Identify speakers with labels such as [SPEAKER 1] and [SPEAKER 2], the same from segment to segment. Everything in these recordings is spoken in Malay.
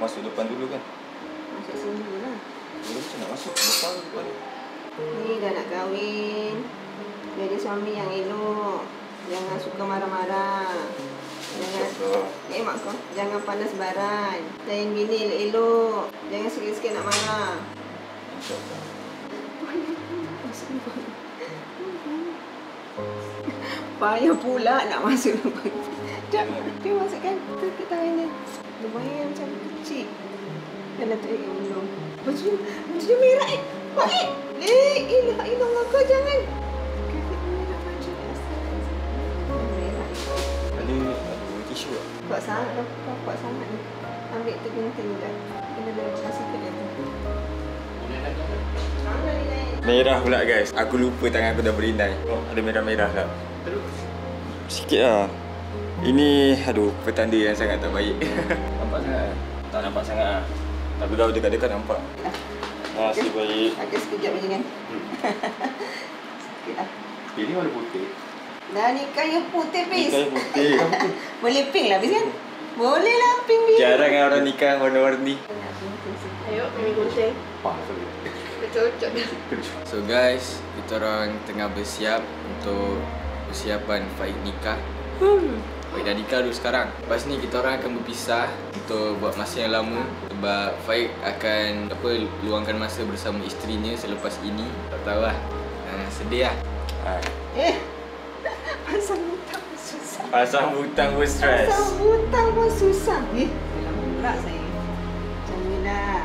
[SPEAKER 1] masuk depan dulu kan?
[SPEAKER 2] Masuk sini dulu lah.
[SPEAKER 1] Belum macam nak masuk depan depan.
[SPEAKER 2] Ni dah nak kahwin. Jadi suami yang elok. Jangan suka marah-marah. Jangan mak kau. Jangan panas baran. Sayang bini elok-elok. Jangan sikit-sikit nak marah.
[SPEAKER 1] InsyaAllah.
[SPEAKER 2] Payah pula nak masuk. Dia masukkan ke tangan dia. Lumayan macam kecil. Dalam tu belum. Baju merah Baik. La ilaha illallah, kau jangan.
[SPEAKER 1] Ada tisu tak?
[SPEAKER 2] Kuat sangat dah. Kuat sangat ni. Ambil tu gunting dah. Kena dah kasih ke dia tu.
[SPEAKER 1] Merah pula guys. Aku lupa tangan aku dah berinai. Oh, ada merah-merah tak? Sikit lah. Ini aduh, petanda yang sangat tak baik. Nampak sangat? Tak nampak sangat lah. Tapi kalau dekat-dekat nampak. Nasib baik.
[SPEAKER 2] Ada sekejap je kan. Sikit lah.
[SPEAKER 1] Ini warna putih.
[SPEAKER 2] Dah nikah yang putih bis.
[SPEAKER 1] Nikah yang putih.
[SPEAKER 2] Boleh pink lah bis kan? Boleh lah pink bis.
[SPEAKER 1] Jarang kan orang nikah warna-warni.
[SPEAKER 2] Ayo, pilih putih. Cocok.
[SPEAKER 1] So guys, kita orang tengah bersiap untuk persiapan Faik nikah. Faik dah nikah dulu sekarang. Lepas ni kita orang akan berpisah untuk buat masa yang lama. Sebab Faik akan luangkan masa bersama isterinya selepas ini. Tak tahu lah. Sedih lah.
[SPEAKER 2] Pasang hutang pun susah.
[SPEAKER 1] Pasang hutang pun stres.
[SPEAKER 2] Pasang hutang pun susah. Lama pula saya. Macam ni lah.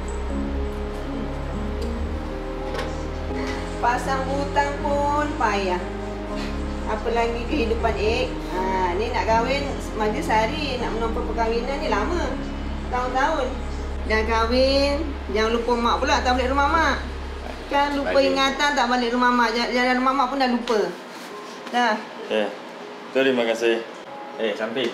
[SPEAKER 2] Pasang hutang pun payah. Apa lagi kehidupan ni nak kahwin majlis hari, nak menonton perkahwinan ni lama. Tahun-tahun. Dah kahwin, jangan lupa mak pula, tak balik rumah mak. Kan lupa balik ingatan, tak balik rumah mak. Jalan rumah mak pun dah lupa. Dah.
[SPEAKER 1] Terima kasih. Sampai.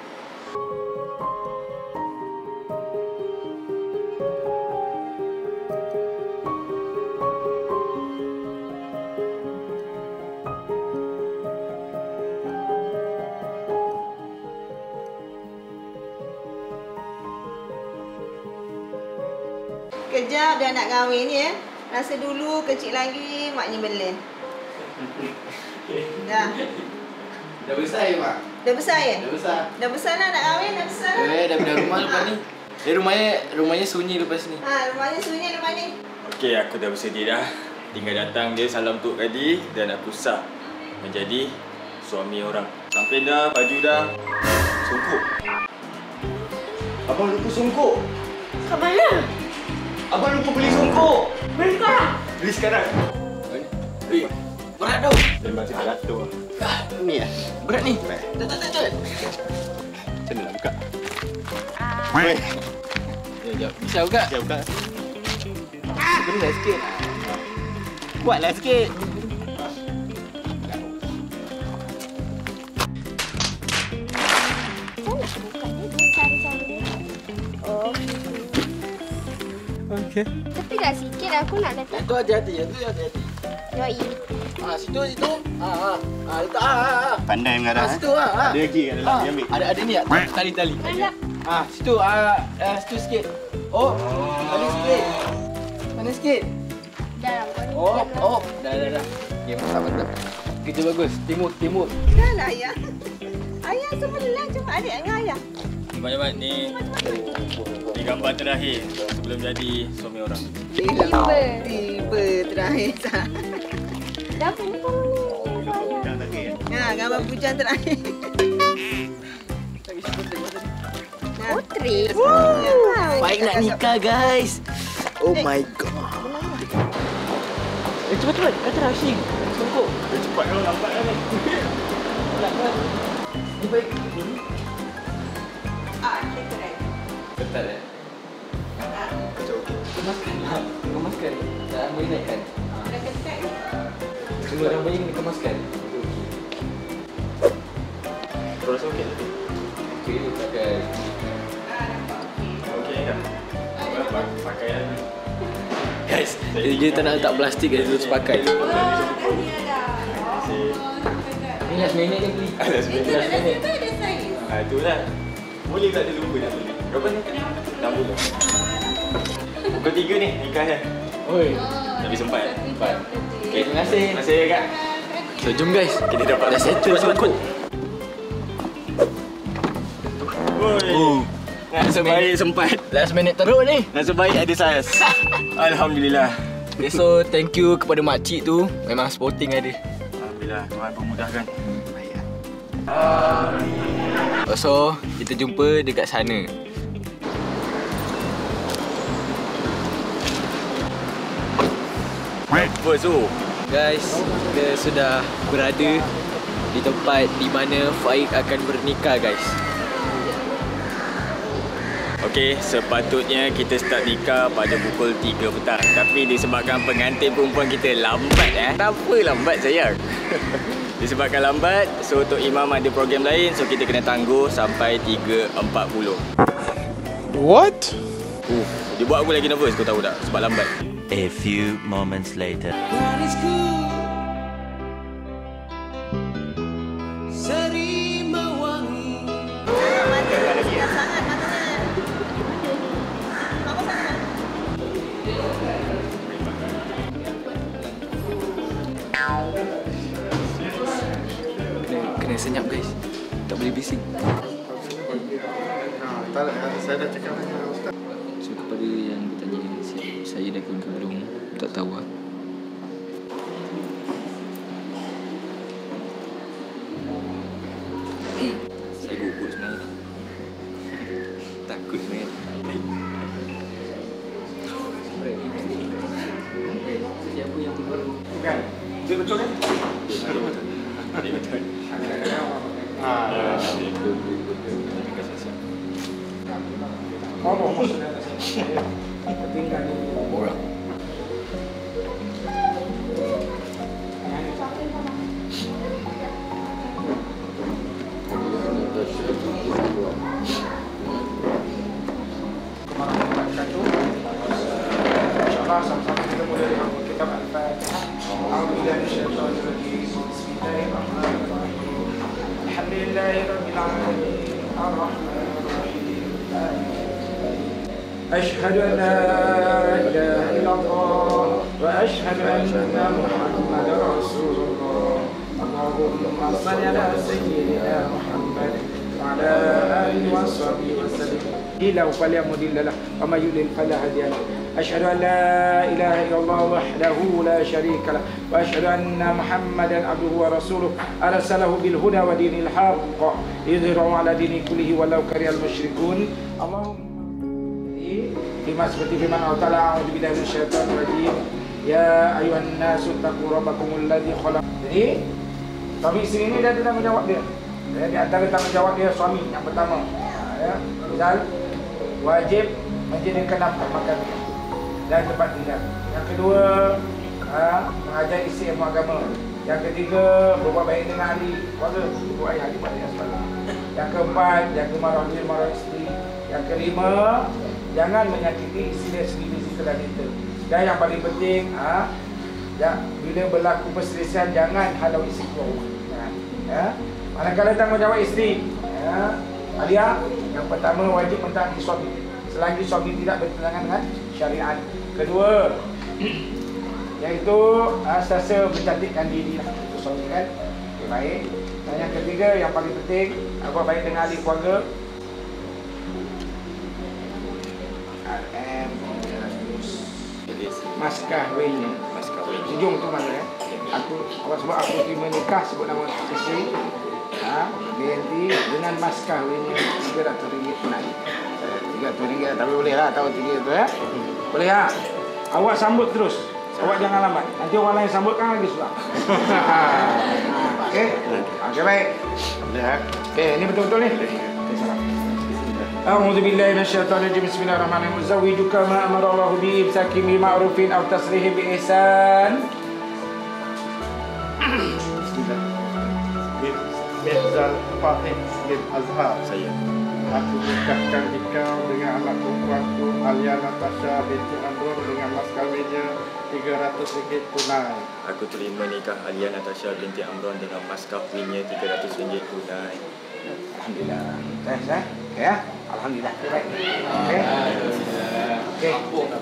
[SPEAKER 2] Kejap dah nak kahwin ya. Rasa dulu kecil lagi maknya beli. Dah.
[SPEAKER 3] Dah besar ya, Mak?
[SPEAKER 2] Dah besar ya?
[SPEAKER 3] Dah besar.
[SPEAKER 2] Dah besar lah nak kahwin, dah besar lah.
[SPEAKER 3] Dah pindah rumah lepas ni. Rumahnya sunyi lepas ni.
[SPEAKER 2] Rumahnya sunyi lepas ni.
[SPEAKER 1] Okey, aku dah bersedia dah. Tinggal datang dia salam Tok Kadi dan aku sah menjadi suami orang. Sampai dah, baju dah. Sungkuk. Abang lupa sungkuk.
[SPEAKER 2] Kat mana?
[SPEAKER 1] Abang lupa beli sungkuk.
[SPEAKER 2] Beli sekarang?
[SPEAKER 1] Beli sekarang.
[SPEAKER 3] Berat tau.
[SPEAKER 1] Dia macam tak jatuh.
[SPEAKER 3] Ni ya? Berat ni? Berat.
[SPEAKER 1] Macam mana nak buka?
[SPEAKER 3] Sekejap. Bisa buka?
[SPEAKER 1] Bisa buka.
[SPEAKER 3] Benda sikit. Kuatlah sikit.
[SPEAKER 1] Okey.
[SPEAKER 4] Tapi dah sikit aku nak letak.
[SPEAKER 3] Itu hati-hati.
[SPEAKER 4] Yoi.
[SPEAKER 3] Situ. Letak.
[SPEAKER 1] Pandai mengarah.
[SPEAKER 3] Situ.
[SPEAKER 1] Ada lagi kat dalam. Ambil.
[SPEAKER 3] Ada ni tak? Tali.
[SPEAKER 4] Ada.
[SPEAKER 3] Situ. Situ sikit. Oh. Tali sikit. Mana sikit?
[SPEAKER 4] Dalam kau ni.
[SPEAKER 3] Dah. Okay, mantap. Kerja bagus. Timur.
[SPEAKER 2] Dah lah ayah. Ayah semua lelah cuma adik dengan ayah.
[SPEAKER 1] Cepat ni. Ni gambar terakhir sebelum jadi suami orang.
[SPEAKER 2] Tiba terakhir.
[SPEAKER 4] Dah ni kalau ni.
[SPEAKER 2] Gambar bujang terakhir.
[SPEAKER 4] Putri.
[SPEAKER 3] Baik nak nikah guys. Oh my god. Cepat. Kata rushing. Sungguh.
[SPEAKER 1] Cepat kalau lambat kan.
[SPEAKER 3] Ni baik.
[SPEAKER 1] Ketat
[SPEAKER 3] Kemaskan. Dah marinatkan.
[SPEAKER 2] Dah ketat ni.
[SPEAKER 3] Semua orang bayi dikemaskan.
[SPEAKER 1] Terus okey tadi.
[SPEAKER 3] Okey, pakai.
[SPEAKER 1] Okey dah. Pakai lagi.
[SPEAKER 3] Guys, dia tak nak letak plastik dia terus pakai. Ni last minute dia beli.
[SPEAKER 1] Itulah. Boleh tak dia lupa nak beli? Berapa ni? 60. Pukul 3 ni nikahnya.
[SPEAKER 3] Oi.
[SPEAKER 1] Tapi sempat.
[SPEAKER 3] Sempat.
[SPEAKER 1] Okay,
[SPEAKER 3] Terima kasih.
[SPEAKER 1] Terima kasih Kak.
[SPEAKER 3] So jom guys.
[SPEAKER 1] Kita dapat
[SPEAKER 3] Dah settle cukup.
[SPEAKER 1] Nasib baik sempat.
[SPEAKER 3] Last minute teruk ni.
[SPEAKER 1] Nasib baik ada saya. Alhamdulillah.
[SPEAKER 3] Okay, so thank you kepada makcik tu. Memang sporting ada.
[SPEAKER 1] Alhamdulillah, Tuhan memudahkan. Baik.
[SPEAKER 3] So kita jumpa dekat sana.
[SPEAKER 1] Apa tu?
[SPEAKER 3] Guys, kita sudah berada di tempat di mana Faik akan bernikah guys.
[SPEAKER 1] Okey, sepatutnya kita start nikah pada pukul 3 petang. Tapi disebabkan pengantin perempuan kita lambat Tak apa lambat sayang. Disebabkan lambat, so Tok Imam ada program lain, so kita kena tangguh sampai 3.40.
[SPEAKER 5] What?
[SPEAKER 1] Dia buat aku lagi nervous, kau tahu tak? Sebab lambat.
[SPEAKER 6] A few moments later.
[SPEAKER 3] Kena senyap guys. Tak boleh bising.
[SPEAKER 5] Saya dah cakap dengan Ustaz.
[SPEAKER 3] So kepada yang bertanya saya dah kahwin ke belum, tak tahu lah.
[SPEAKER 1] Saya gugup sebenarnya. Takut sebenarnya.
[SPEAKER 3] Siapa yang terbaru?
[SPEAKER 5] Kan? Dia betul kan?
[SPEAKER 1] Dia betul.
[SPEAKER 5] Oh, tinggal
[SPEAKER 3] Orang.
[SPEAKER 5] InsyaAllah sama-sama kita mulai dengan kitab Al-Fatihah. A'udzubillahi minasyaitonir rajim. Bismillahirrahmanirrahim. Alhamdulillahirabbil alamin. Arrahmanir rahim. أشهد أن لا إله إلا الله وأشهد أن محمدا رسول الله اللهم صل على سيدنا محمد وعلى آله وصحبه وسلم له فلا مضل له ومن يضلل فلا هادي له أشهد أن لا إله إلا الله وحده لا شريك له وأشهد أن محمدا عبده ورسوله أرسله بالهدى ودين الحق ليظهره على دين كله ولو كره المشركون اللهم Lima seperti firman Allah Ta'ala, a'udzubillahi minasyaitonir rajim. Ya ayuhan nasu taqu rabbakumul ladzi khalaq. Jadi suami isteri ini dia ada tanggungjawab dia. Di antara tanggungjawab dia suami yang pertama, ya, misal wajib menyediakan nafkah makan dan tempat tinggal. Yang kedua, mengajar isteri ilmu agama. Yang ketiga, berbuat baik dengan ahli keluarga, ibu ayah, adik beradik dan sebagainya. Yang keempat, jaga marah isteri. Yang kelima, jangan menyakiti isteri sendiri sekedar kita. Dan yang paling penting, bila berlaku perselisihan jangan halau isteri keluar rumah. Ya. Manakala tanggungjawab isteri, Alia, yang pertama wajib mentaati suami selagi suami tidak bertentangan dengan syariat. Kedua, iaitu sentiasa mencantikkan diri untuk suami kan. Okay, baik. Dan yang ketiga, yang paling penting, buat baik dengan ahli keluarga. Mas kahwinnya.
[SPEAKER 1] Mas kahwin.
[SPEAKER 5] Sejung tu mana ya? Awak sebut aku terima nikah sebut nama isteri. BNT dengan mas kahwinnya RM300 naik. RM300 tapi boleh lah tahu tinggi tu ya. Boleh ya. Awak sambut terus. Awak jangan lambat. Nanti orang lain sambut kan lagi susah. Okey. Okey baik. Boleh. Okey, ini betul-betul ni. A'udzubillahi minasyaitonir rajim. Bismillahirrahmanirrahim. Zawwijuka ma amara Allah bi imsakin bil ma'rufin aw tasrihim bi ihsan.
[SPEAKER 7] Mirzal Fatih bin Azhar.
[SPEAKER 1] Saya.
[SPEAKER 7] Aku nikahkan engkau dengan anak perempuanku Alia Natasha binti Amrun dengan mas kahwinnya RM300 tunai.
[SPEAKER 1] Aku terima nikah Alia Natasha binti Amron dengan mas kahwinnya RM300 tunai.
[SPEAKER 5] Alhamdulillah. Okey ya. Alhamdulillah. Baik. Okey.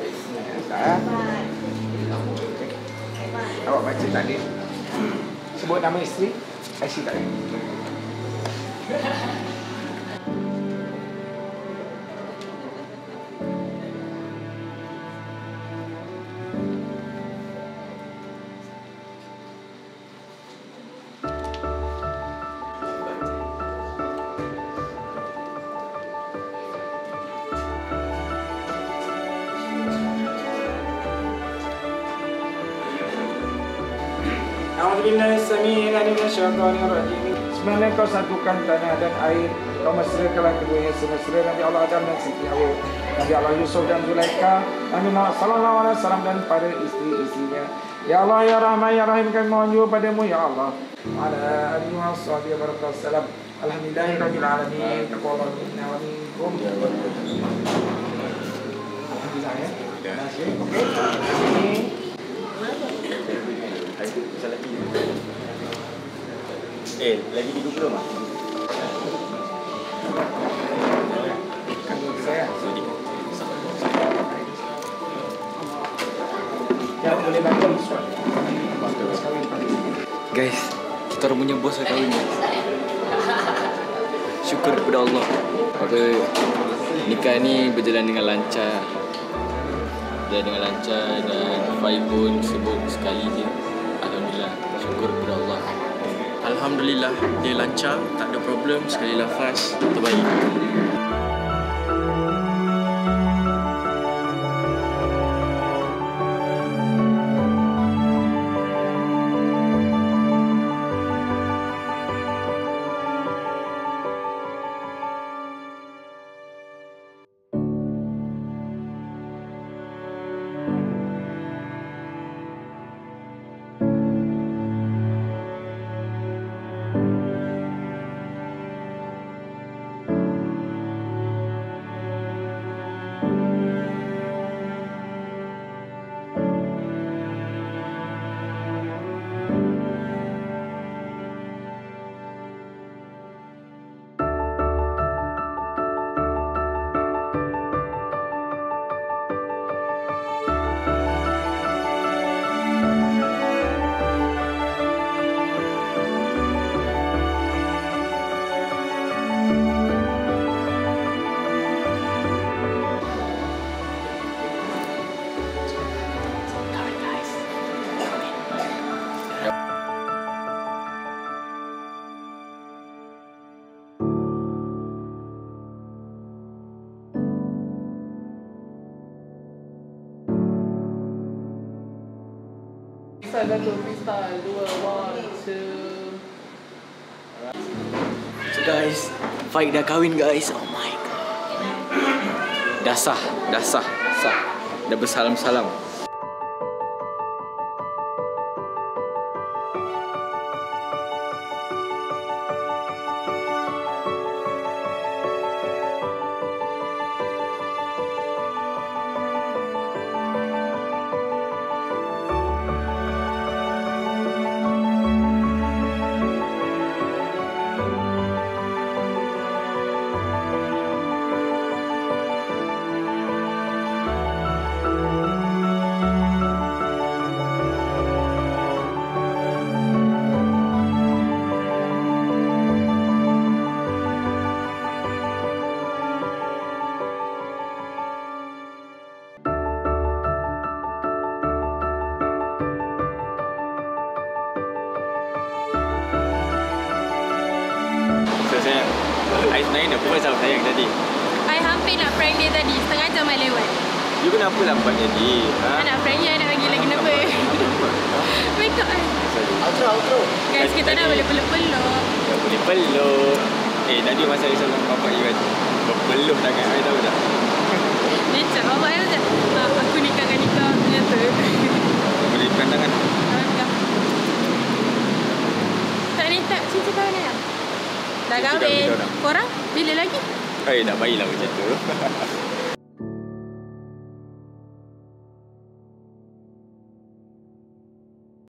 [SPEAKER 5] Awak baca tadi. Sebut nama isteri. Aisyah tak ada. A'udzubillahi as-sami'il 'alim minasyaitonir rajim. Sebenarnya kau satukan tanah dan air, kau mesrakanlah keduanya semesra Nabi Allah Adam dan Siti Hawa, Nabi Allah Yusuf dan Zulaikha, Nabi Muhammad sallallahu alaihi wasallam dan para isteri-isterinya. Ya Allah ya Rahman ya Rahim, kami mohon juga padamu ya Allah. Ala alihi wa sahbihi wasallam. Alhamdulillahirabbil alamin. Taqabbal minna wa minkum. Alhamdulillah ya. Terima kasih. Okey.
[SPEAKER 1] Lagi hidup belum?
[SPEAKER 5] Saya. Ya, boleh bantu soal.
[SPEAKER 3] Guys, kita orang punya bos dah kahwin guys. Syukur kepada Allah.
[SPEAKER 1] Maka nikah ni berjalan dengan lancar. Dan Fai pun sebut sekali je. Alhamdulillah, syukur kepada Allah.
[SPEAKER 3] Alhamdulillah, dia lancar, tak ada problem, sekali lafaz, terbaik.
[SPEAKER 8] Satu freestyle, 2, 1, 2.
[SPEAKER 3] So guys, Faik dah kahwin guys. Oh my god. Dah sah. Dah bersalam-salam.
[SPEAKER 1] Sayang, I sebenarnya nak buat sama sayang tadi.
[SPEAKER 4] I hampir nak prank dia tadi, setengah jam I lewat.
[SPEAKER 1] You kenapa lambat jadi?
[SPEAKER 4] I nak prank dia, nak bagi lagi kenapa? Wake up I. Outro. Guys, kita dah boleh peluk-peluk.
[SPEAKER 1] Dah boleh peluk. Tadi masa I sama bapak you kan, berpeluh tangan I tahu tak?
[SPEAKER 4] Dia cakap bapak I macam, aku nikahkan nikah ternyata.
[SPEAKER 1] Boleh pegang tangan.
[SPEAKER 4] Tak ni, tak cincin kahwin dah. Dah kahwin. Korang bila lagi?
[SPEAKER 1] Tak baiklah macam tu.